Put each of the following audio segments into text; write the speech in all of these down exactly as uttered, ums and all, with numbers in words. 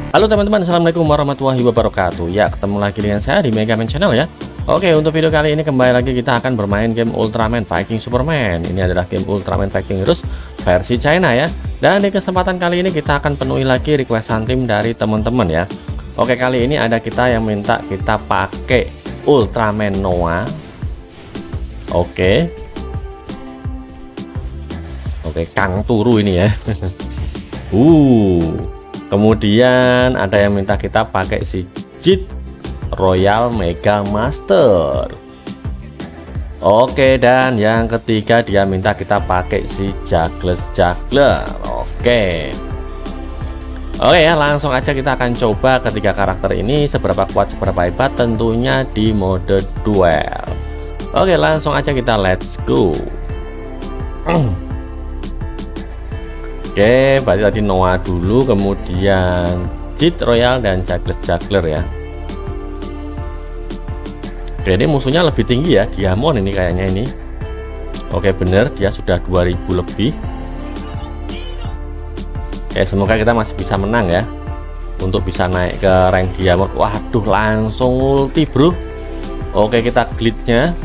Halo teman-teman, assalamualaikum warahmatullahi wabarakatuh. Ya, ketemu lagi dengan saya di Mega Man Channel ya. Oke, untuk video kali ini kembali lagi kita akan bermain game Ultraman Fighting Superman. Ini adalah game Ultraman Fighting Heroes versi China ya. Dan di kesempatan kali ini kita akan penuhi lagi requestan tim dari teman-teman ya. Oke, kali ini ada kita yang minta kita pakai Ultraman Noah. Oke. Oke, Kang Turu ini ya. uh Kemudian ada yang minta kita pakai si Jit Royal Mega Master. Oke, dan yang ketiga dia minta kita pakai si Juggler Juggler. Oke. Oke ya, langsung aja kita akan coba ketiga karakter ini seberapa kuat, seberapa hebat, tentunya di mode duel. Oke, langsung aja kita let's go. Oke, berarti tadi Noah dulu, kemudian Jit Royal dan Juggler Juggler ya. Oke, ini musuhnya lebih tinggi ya, Diamond ini kayaknya ini. Oke, bener, dia sudah dua ribu lebih. Oke, semoga kita masih bisa menang ya, untuk bisa naik ke rank Diamond. Waduh, langsung ulti bro. Oke, kita glitchnya.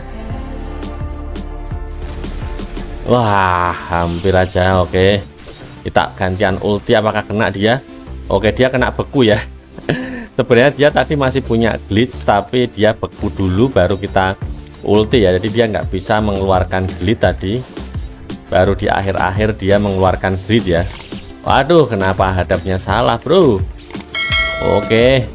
Wah, hampir aja. Oke, kita gantian ulti, apakah kena dia? Oke, dia kena beku ya. Sebenarnya dia tadi masih punya glitch, tapi dia beku dulu baru kita ulti ya. Jadi dia nggak bisa mengeluarkan glitch tadi, baru di akhir-akhir dia mengeluarkan glitch ya. Waduh, kenapa hadapnya salah bro? Oke.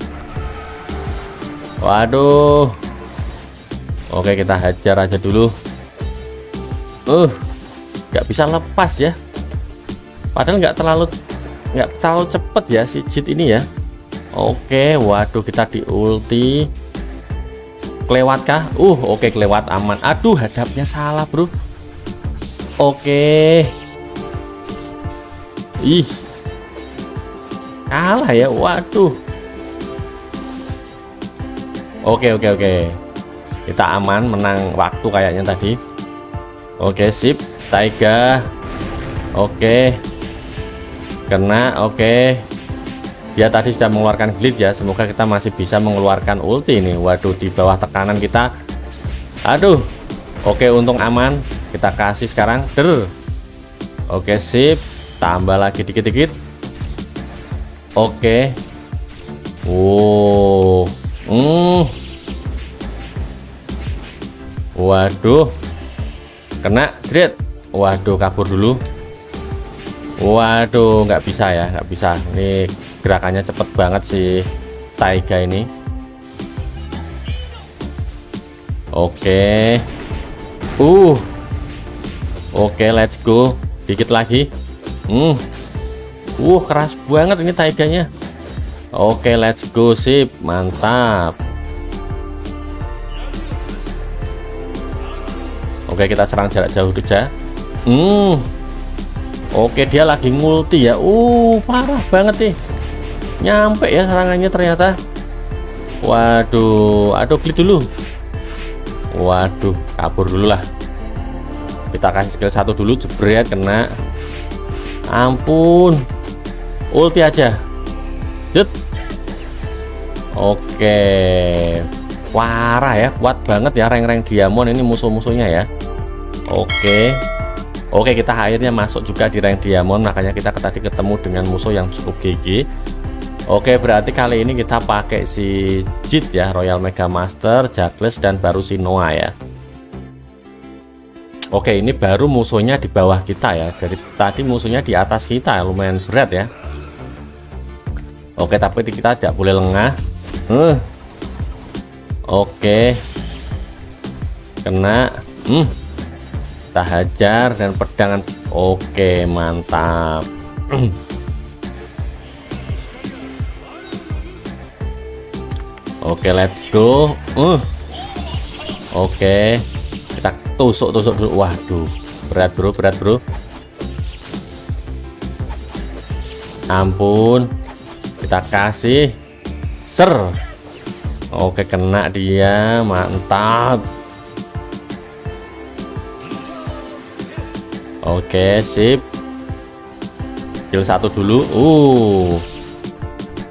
Waduh. Oke, kita hajar aja dulu. Uh, nggak bisa lepas ya. Padahal nggak terlalu nggak terlalu cepet ya si Jit ini ya. Oke, waduh, kita di ulti. Kelewat kah? Uh, oke, kelewat aman. Aduh, hadapnya salah bro. Oke. Ih, kalah ya. Waduh. Oke oke oke. Kita aman, menang waktu kayaknya tadi. Oke, sip. Taiga. Oke. Kena. Oke, dia tadi sudah mengeluarkan glitch ya. Semoga kita masih bisa mengeluarkan ulti ini. Waduh, di bawah tekanan kita. Aduh. Oke, untung aman. Kita kasih sekarang. Der. Oke, sip. Tambah lagi dikit-dikit. Oke. Wow. Hmm. Waduh. Kena. Jret. Waduh, kabur dulu. Waduh, nggak bisa ya, nggak bisa. Ini gerakannya cepet banget si Taiga ini. Oke. Uh. Oke, let's go. Dikit lagi. Hmm. Uh, keras banget ini Taiganya. Oke, let's go, sip. Mantap. Oke, kita serang jarak jauh saja. Hmm. Oke, dia lagi ngulti ya. Uh, parah banget nih. Nyampe ya serangannya ternyata. Waduh, aduh, klik dulu. Waduh, kabur dulu lah. Kita kasih skill satu dulu, jebret, kena. Ampun. Ulti aja. Jut. Oke. Parah ya, kuat banget ya rank-rank Diamond ini musuh-musuhnya ya. Oke. Oke, kita akhirnya masuk juga di rank Diamond, makanya kita tadi ketemu dengan musuh yang cukup G G. Oke, berarti kali ini kita pakai si Jit ya, Royal Mega Master, Juggler, dan baru si Noah ya. Oke, ini baru musuhnya di bawah kita ya. Dari tadi musuhnya di atas kita, lumayan berat ya. Oke, tapi kita tidak boleh lengah. Uh. Oke. Kena. Hmm. Kita hajar dan pedangan. Oke, mantap. Oke, let's go. Uh. Oke, kita tusuk-tusuk dulu. Waduh, berat bro, berat bro. Ampun. Kita kasih ser. Oke, kena dia. Mantap. Oke, sip. Kill satu dulu. Uh.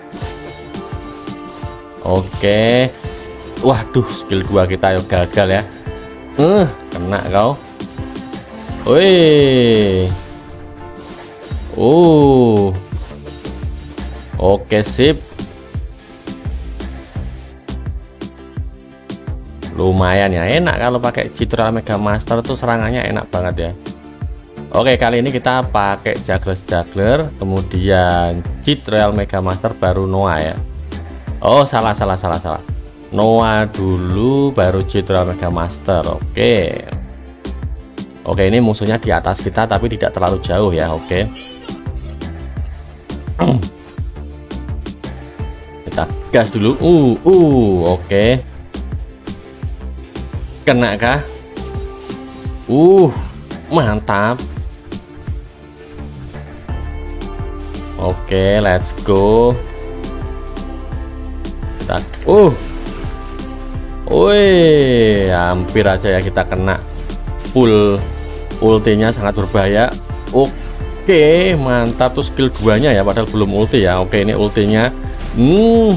Oke. Waduh, skill dua kita yuk gagal ya. Uh, kena kau. Wih. Uh. Oke, sip. Lumayan ya, enak kalau pakai cheat Royal Mega Master tuh, serangannya enak banget ya. Oke, kali ini kita pakai juggler-juggler, kemudian cheat Royal Mega Master, baru Noah ya. Oh, salah salah salah salah. Noah dulu baru cheat Royal Mega Master. Oke. Oke, ini musuhnya di atas kita tapi tidak terlalu jauh ya. Oke. Kita gas dulu. Uh, uh, oke. Kena kah? Uh, mantap. Oke, let's go. Kita, uh, wih, hampir aja ya kita kena. Full ultinya sangat berbahaya. Oke, mantap tuh skill duanya ya, padahal belum ulti ya. Oke, ini ultinya. Hmm,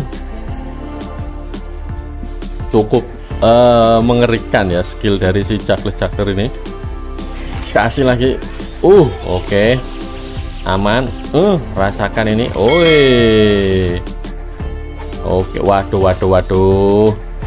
cukup Uh, mengerikan ya skill dari si juggler-juggler ini. Kasih lagi. Uh, oke. Okay. Aman. Uh, rasakan ini. Oi. Oke, okay. Waduh, waduh, waduh.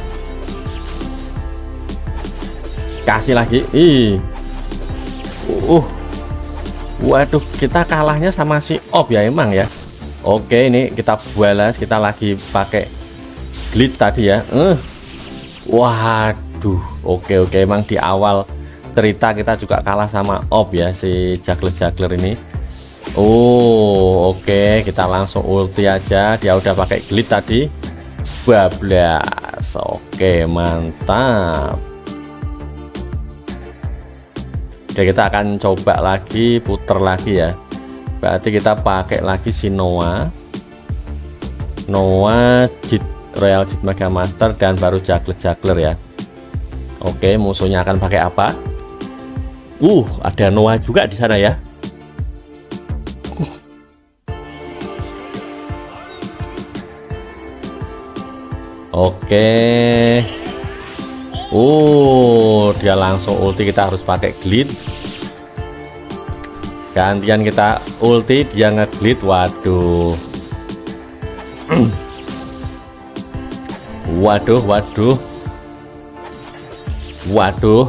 Kasih lagi. Ih. Uh. Waduh, kita kalahnya sama si Op ya emang ya. Oke, okay, ini kita balas, kita lagi pakai glitch tadi ya. Uh. Waduh, oke oke, emang di awal cerita kita juga kalah sama Op ya, si juggler-juggler ini. Oh, oke, kita langsung ulti aja, dia udah pakai glitch tadi. Bablas. Oke, mantap. Oke, kita akan coba lagi, puter lagi ya. Berarti kita pakai lagi si Noah. Noah cheat Royal Cheat Mega Master dan baru juggler-juggler ya. Oke, musuhnya akan pakai apa? Uh, ada Noah juga di sana ya. Oke. Uh, dia langsung ulti, kita harus pakai glitch. Gantian kita ulti, dia nge-glitch. Waduh. Waduh, waduh. Waduh.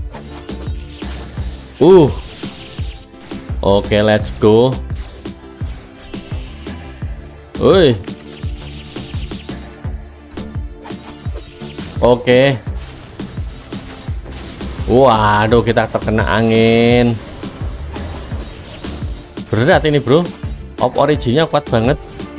Uh. Oke, let's go. Woi. Oke. Waduh, kita terkena angin. Berat ini, bro. Op originnya kuat banget.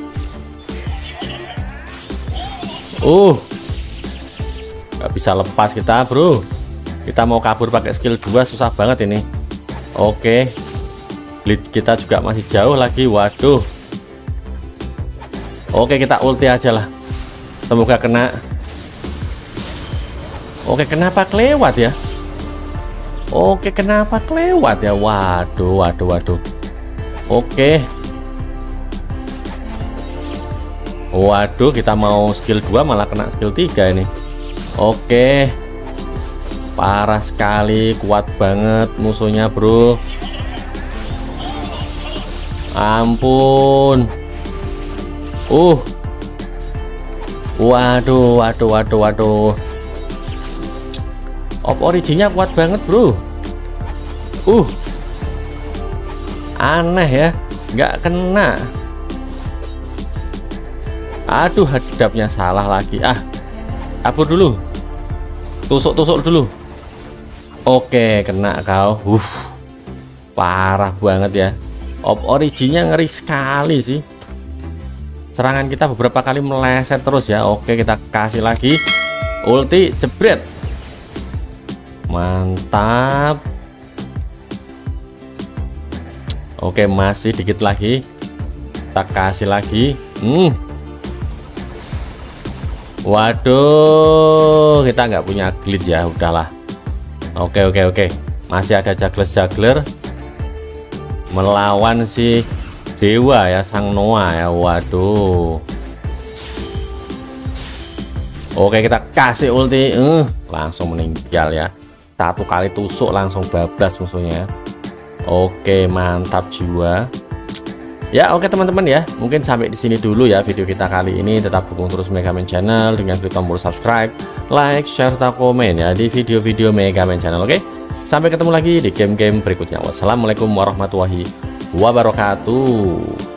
Uh, nggak bisa lepas kita, bro. Kita mau kabur pakai skill dua susah banget ini. Oke, glitch kita juga masih jauh lagi. Waduh. Oke, kita ulti aja lah, semoga kena. Oke, kenapa kelewat ya? Oke, kenapa kelewat ya? Waduh, waduh, waduh. Oke. Waduh, kita mau skill dua malah kena skill tiga ini. Oke. Parah sekali, kuat banget musuhnya, bro. Ampun. Uh. Waduh, waduh, waduh, waduh. Op originnya kuat banget, bro. Uh. Aneh ya, nggak kena. Aduh, hadapnya salah lagi. Ah, kabur dulu. Tusuk-tusuk dulu. Oke, kena kau. Uh, parah banget ya. Op originnya ngeri sekali sih. Serangan kita beberapa kali meleset terus ya. Oke, kita kasih lagi. Ulti, jebret. Mantap. Oke, masih dikit lagi. Kita kasih lagi. Hmm. Waduh, kita nggak punya glitch ya, udahlah. Oke oke oke, masih ada juggler-juggler melawan si dewa ya, sang Noah ya. Waduh. Oke, kita kasih ulti, uh, langsung meninggal ya. Satu kali tusuk langsung bablas musuhnya. Oke, mantap jiwa. Ya, oke teman-teman ya. Mungkin sampai di sini dulu ya video kita kali ini. Tetap dukung terus Megaman Channel dengan klik tombol subscribe, like, share, serta komen ya di video-video Megaman Channel. Oke. Sampai ketemu lagi di game-game berikutnya. Wassalamualaikum warahmatullahi wabarakatuh.